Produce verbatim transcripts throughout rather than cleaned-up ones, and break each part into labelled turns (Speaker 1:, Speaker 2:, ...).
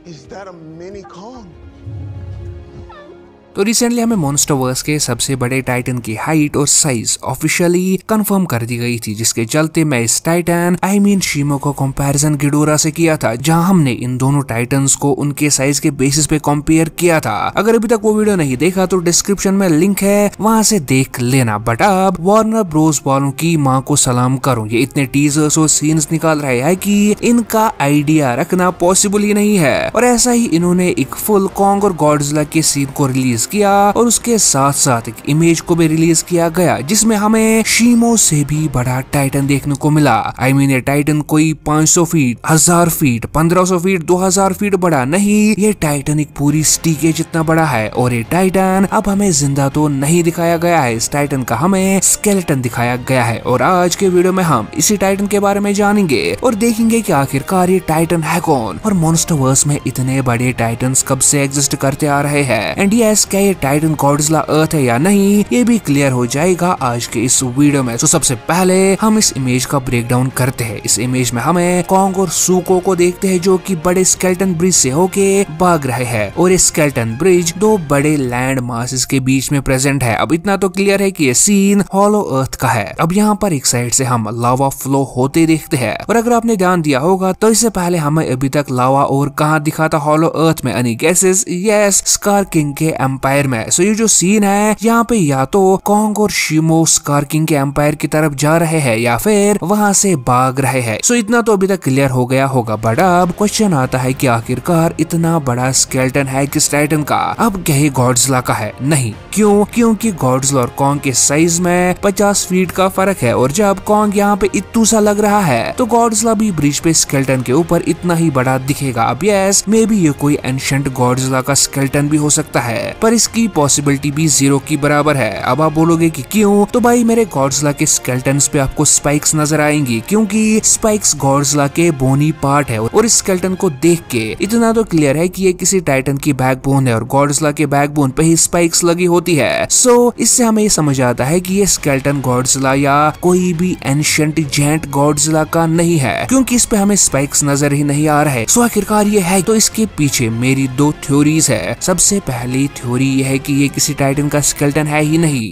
Speaker 1: Is that a mini Kong?
Speaker 2: तो recently हमें Monsterverse के सबसे बड़े टाइटन की हाइट और साइज ऑफिशियली कंफर्म कर दी गई थी, जिसके चलते मैं इस टाइटन आई मीन शीमो को कंपैरिजन गिडोरा से किया था, जहां हमने इन दोनों टाइटन्स को उनके साइज के बेसिस पे कंपेयर किया था। अगर अभी तक वो वीडियो नहीं देखा तो डिस्क्रिप्शन में लिंक है, वहां से देख लेना। बट अब वार्नर ब्रोस वालों की माँ को सलाम करूं, ये इतने टीजर्स और सीन्स निकाल रहे हैं कि इनका आइडिया रखना पॉसिबल ही नहीं है। और ऐसा ही इन्होंने एक फुल कॉन्ग और गॉडजिला के सीन को रिलीज किया और उसके साथ साथ एक इमेज को भी रिलीज किया गया, जिसमें हमें शीमो से भी बड़ा टाइटन देखने को मिला। आई मीन ये टाइटन कोई पाँच सौ फीट, हजार फीट, पंद्रह सौ फीट, दो हज़ार फीट बड़ा नहीं, ये टाइटन एक पूरी सिटी के जितना बड़ा है। और ये टाइटन अब हमें जिंदा तो नहीं दिखाया गया है, इस टाइटन का हमें स्केलेटन दिखाया गया है। और आज के वीडियो में हम इसी टाइटन के बारे में जानेंगे और देखेंगे कि आखिरकार ये टाइटन है कौन और मॉन्स्टरवर्स में इतने बड़े टाइटन्स कब से एग्जिस्ट करते आ रहे हैं। एंड यस, क्या ये टाइटन गॉडजिला अर्थ है या नहीं, ये भी क्लियर हो जाएगा आज के इस वीडियो में। तो सबसे पहले हम इस इमेज का ब्रेक डाउन करते हैं। इस इमेज में हमें कॉन्ग और सुको को देखते हैं, जो कि बड़े स्केलेटन ब्रिज से होके भाग रहे हैं। और ये स्केलेटन ब्रिज दो बड़े लैंड मासेस के बीच में प्रेजेंट है। अब इतना तो क्लियर है कि ये सीन हॉलो अर्थ का है। अब यहाँ पर एक साइड से हम लावा फ्लो होते देखते हैं, और अगर आपने ध्यान दिया होगा तो इससे पहले हमें अभी तक लावा और कहाँ दिखा था हॉलो अर्थ में, any guesses? Yes, Skar King के एम्पायर में। सो ये जो सीन है यहाँ पे या तो कॉन्ग और शीमो स्कार किंग के एम्पायर की तरफ जा रहे हैं या फिर वहां से भाग रहे हैं। सो इतना तो अभी तक क्लियर हो गया होगा। बट अब क्वेश्चन आता है कि आखिरकार इतना बड़ा स्केलेटन है किस टाइटन का? अब क्या ये गॉडजिला का है? नहीं। क्यों? क्योंकि गॉडजिला और कॉन्ग के साइज में पचास फीट का फर्क है, और जब कॉन्ग यहाँ पे इतू सा लग रहा है तो गॉडजिला भी ब्रिज पे स्केलेटन के ऊपर इतना ही बड़ा दिखेगा। अब यस, मे बी ये कोई एंशिएंट गॉडजिला का स्केलेटन भी हो सकता है, पर इसकी पॉसिबिलिटी भी जीरो की बराबर है। अब आप बोलोगे कि क्यों? तो भाई मेरे गॉडजिला के स्केलेटन्स पे आपको स्पाइक्स नजर आएंगी, क्योंकि स्पाइक्स गॉडजिला के बोनी पार्ट है। और इस स्केलेटन को देख के इतना तो क्लियर है कि ये किसी टाइटन की बैकबोन है, और गॉडजिला के बैकबोन पे ही स्पाइक्स लगी होती है। सो so, इससे हमें ये समझ आता है कि ये स्केलेटन गॉडजिला या कोई भी एंशिएंट जेंट गॉडजिला का नहीं है, क्योंकि इस पे हमें स्पाइक्स नजर ही नहीं आ रहे। सो so, आखिरकार ये है। तो इसके पीछे मेरी दो थ्योरीज है। सबसे पहली थ्योरी ये है कि ये किसी टाइटन का स्केलेटन है ही नहीं,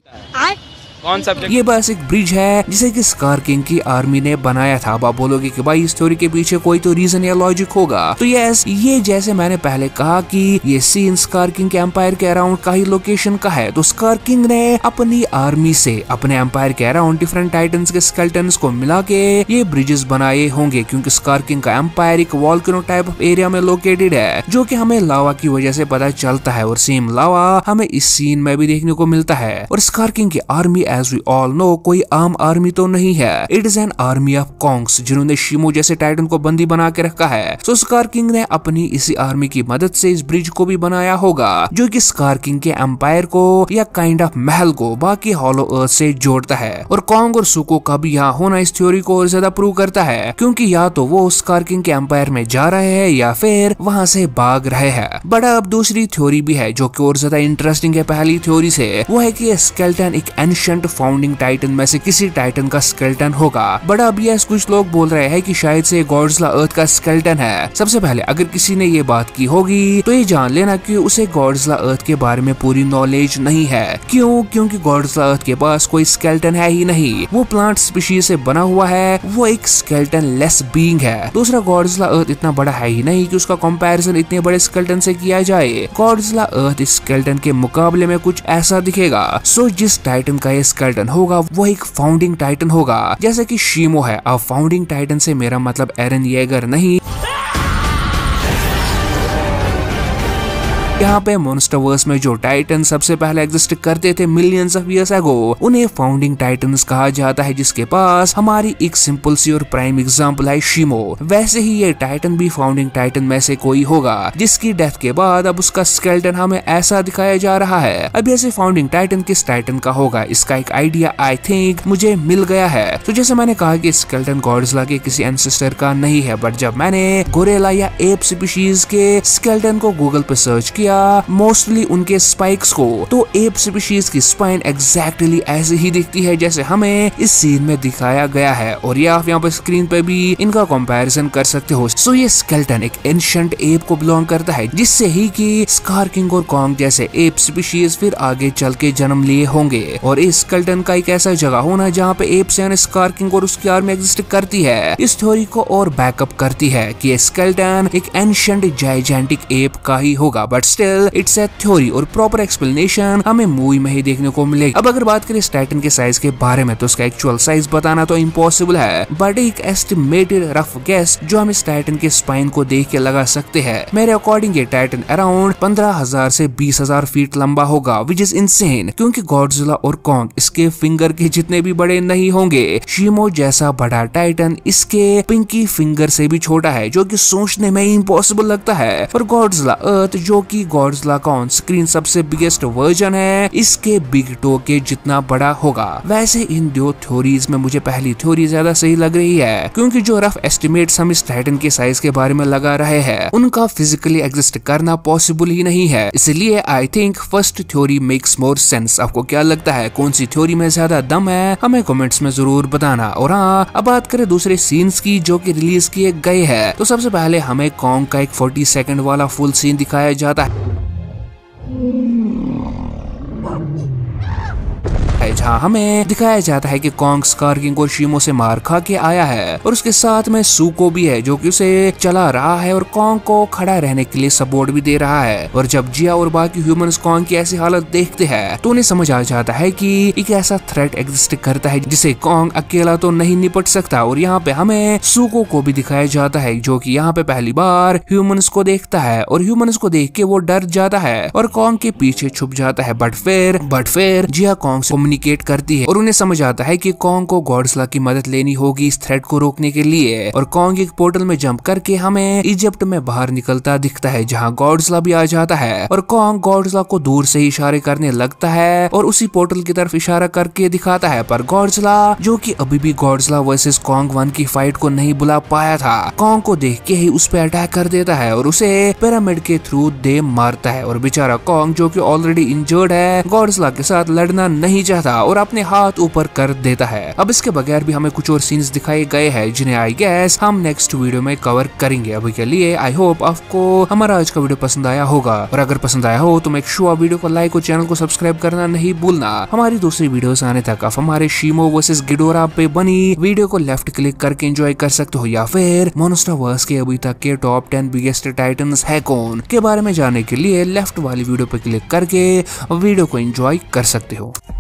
Speaker 3: कौन सा?
Speaker 2: ये बस एक ब्रिज है जिसे कि स्कार किंग की आर्मी ने बनाया था। अब आप बोलोगे कि भाई इस थ्योरी के पीछे कोई तो रीजन या लॉजिक होगा। तो यस, ये जैसे मैंने पहले कहा कि ये सीन स्कार किंग के एम्पायर के अराउंड का ही लोकेशन का है, तो स्कार किंग ने अपनी आर्मी से अपने एम्पायर के अराउंड डिफरेंट टाइटन्स के स्केलेटन्स को मिला के ये ब्रिजेस बनाए होंगे, क्योंकि स्कार किंग का एम्पायर एक वॉल्केनो टाइप ऑफ एरिया में लोकेटेड है, जो कि हमें लावा की वजह से पता चलता है। और सेम लावा हमें इस सीन में भी देखने को मिलता है। और स्कार किंग की army as we all know कोई आम आर्मी तो नहीं है, it is an army of Kongs, जिन्होंने शीमो जैसे टाइटन को बंदी बना के रखा है। सो स्कार किंग ने अपनी इसी आर्मी की मदद से इस ब्रिज को भी बनाया होगा, जो कि स्कार किंग के एम्पायर को या काइंड ऑफ महल को बाकी हॉलो अर्थ से जोड़ता है। और कॉन्ग और सुको का भी यहाँ होना इस थ्योरी को और ज्यादा प्रूव करता है, क्योंकि या तो वो स्कार किंग के एम्पायर में जा रहे हैं या फिर वहाँ से भाग रहे हैं। बट अब दूसरी थ्योरी भी है जो कि और ज्यादा इंटरेस्टिंग है पहली थ्योरी से, वो है कि स्केलेटन एक एंशिएंट फाउंडिंग टाइटन में से किसी टाइटन का स्केलेटन होगा। बट अब यस, कुछ लोग बोल रहे हैं कि शायद से गॉडजिला अर्थ का स्केलेटन है। सबसे पहले अगर किसी ने ये बात की होगी तो ये जान लेना कि उसे गॉडजिला अर्थ के बारे में पूरी नॉलेज नहीं है। क्यों? क्योंकि गॉडजिला अर्थ के पास कोई स्केलेटन है ही नहीं, वो प्लांट स्पीशीज से बना हुआ है, वो एक स्केलेटन लेस बीइंग है। दूसरा, गॉडजिला अर्थ इतना बड़ा है ही नहीं कि उसका कंपैरिजन इतने बड़े स्केलेटन से किया जाए। गॉडजिला अर्थ इस स्केलेटन के मुकाबले में कुछ ऐसा दिखेगा। सो जिस टाइटन का ये स्केलेटन होगा वो एक फाउंडिंग टाइटन होगा, जैसे कि शीमो है। अब फाउंडिंग टाइटन से मेरा मतलब एरन येगर नहीं, यहाँ पे मॉन्स्टरवर्स में जो टाइटन सबसे पहले एग्जिस्ट करते थे मिलियंस ऑफ इयर्स अगो, उन्हें फाउंडिंग टाइटन्स कहा जाता है, जिसके पास हमारी एक सिंपल सी और प्राइम एग्जांपल है शीमो। वैसे ही ये टाइटन भी फाउंडिंग टाइटन में से कोई होगा, जिसकी डेथ के बाद अब उसका स्केलेटन हमें ऐसा दिखाया जा रहा है। अब ऐसे फाउंडिंग टाइटन किस टाइटन का होगा, इसका एक आइडिया आई थिंक मुझे मिल गया है। तो जैसे मैंने कहा कि स्केलेटन गॉडजिला के किसी एंसेस्टर का नहीं है, बट जब मैंने गोरेला या एप स्पीशीज के स्केलेटन को गूगल पे सर्च किया किया मोस्टली उनके स्पाइक्स को, तो एप स्पीशीज की स्पाइन एग्जैक्टली ऐसे ही दिखती है जैसे हमें इस सीन में दिखाया गया है। और ये आप यहाँ पर स्क्रीन पे भी इनका कंपैरिजन कर सकते हो। सो ये स्केलेटन एक एंशिएंट एप को बिलोंग करता है, जिससे ही कि स्कार किंग और कॉन्ग जैसे एप स्पीशीज फिर आगे चल के जन्म लिए होंगे। और इस स्केलेटन का एक ऐसा जगह होना जहाँ पे एप्स यानी स्कार किंग और उसकी आर्मी एग्जिस्ट करती है, इस थ्योरी को और बैकअप करती है कि ये स्केलेटन एक एंशिएंट जाइजेंटिक एप का ही होगा। But still it's a theory और प्रॉपर एक्सप्लेनेशन हमें मूवी में ही देखने को मिलेगी। अब अगर बात करें इस टाइटन के साइज के बारे में, तो उसका एक्चुअल साइज बताना तो इम्पॉसिबल है, बट एक एस्टिमेटेड रफ गेस जो हम इस टाइटन के स्पाइन को देख के लगा सकते हैं, मेरे अकॉर्डिंग ये टाइटन अराउंड पंद्रह हजार से बीस हजार फीट लंबा होगा, विच इज इनसेन, क्योंकि गॉडजिला और कॉन्ग इसके फिंगर के जितने भी बड़े नहीं होंगे। शीमो जैसा बड़ा टाइटन इसके पिंकी फिंगर से भी छोटा है, जो कि सोचने में इम्पॉसिबल लगता है। और गॉडजिला अर्थ, जो कि गॉडजिला का ऑन स्क्रीन सबसे बिगेस्ट वर्जन है, इसके बिग टो के जितना बड़ा होगा। वैसे इन दो थ्योरीज में मुझे पहली थ्योरी ज्यादा सही लग रही है, क्योंकि जो रफ एस्टिमेट्स हम इस टाइटन के साइज के बारे में लगा रहे हैं, उनका फिजिकली एग्जिस्ट करना पॉसिबल ही नहीं है। इसलिए I think first theory makes more sense. आपको क्या लगता है, कौन सी थ्योरी में ज्यादा दम है? हमें कमेंट्स में जरूर बताना। और हाँ, अब बात करें दूसरे सीन्स की जो कि रिलीज किए गए हैं, तो सबसे पहले हमें कॉन्ग का एक चालीस सेकंड वाला फुल सीन दिखाया जाता है, जहाँ हमें दिखाया जाता है कि कॉन्ग स्कार किंग और शीमो से मार खा के आया है, और उसके साथ में सूको भी है जो कि उसे चला रहा है और कॉन्ग को खड़ा रहने के लिए सपोर्ट भी दे रहा है। और जब जिया और बाकी ह्यूमंस कॉन्ग की ऐसी हालत देखते हैं, तो उन्हें समझ आ जाता है कि एक ऐसा थ्रेट एग्जिस्ट करता है जिसे कॉन्ग अकेला तो नहीं निपट सकता। और यहाँ पे हमें सूको को भी दिखाया जाता है, जो कि यहाँ पे पहली बार ह्यूमंस को देखता है, और ह्यूमंस को देख के वो डर जाता है और कॉन्ग के पीछे छुप जाता है। बट फिर बट फिर जिया कॉन्ग से कम्युनिकेट करती है और उन्हें समझ आता है कि कॉन्ग को गॉडजिला की मदद लेनी होगी इस थ्रेट को रोकने के लिए। और कॉन्ग एक पोर्टल में जंप करके हमें इजिप्ट में बाहर निकलता दिखता है, जहाँ गॉडजिला भी आ जाता है। और कॉन्ग गॉडजिला को दूर से इशारे करने लगता है और उसी पोर्टल की तरफ इशारा करके दिखाता है। पर गॉडजिला, जो कि अभी भी गॉडजिला वर्सेस कॉन्ग वन की फाइट को नहीं बुला पाया था, कॉन्ग को देख के ही उस पर अटैक कर देता है और उसे पिरामिड के थ्रू दे मारता है। और बेचारा कॉन्ग, जो कि ऑलरेडी इंजर्ड है, गॉडजिला के साथ लड़ना नहीं चाहता और अपने हाथ ऊपर कर देता है। अब इसके बगैर भी हमें कुछ और सीन्स दिखाए गए हैं, जिन्हें आई गेस हम नेक्स्ट वीडियो में कवर करेंगे। अभी के लिए आई होप आपको हमारा आज का वीडियो पसंद आया होगा, और अगर पसंद आया हो तो मेक श्योर वीडियो को लाइक और चैनल को सब्सक्राइब करना नहीं भूलना। हमारी दूसरी वीडियोस आने तक आप हमारे शीमो वर्सेस गिडोरा पे बनी वीडियो को लेफ्ट क्लिक करके एंजॉय कर सकते हो, या फिर मोनस्टरवर्स के अभी तक के टॉप टेन बिगेस्ट टाइटन्स है कौन के बारे में जानने के लिए लेफ्ट वाली वीडियो पे क्लिक करके वीडियो को एंजॉय कर सकते हो।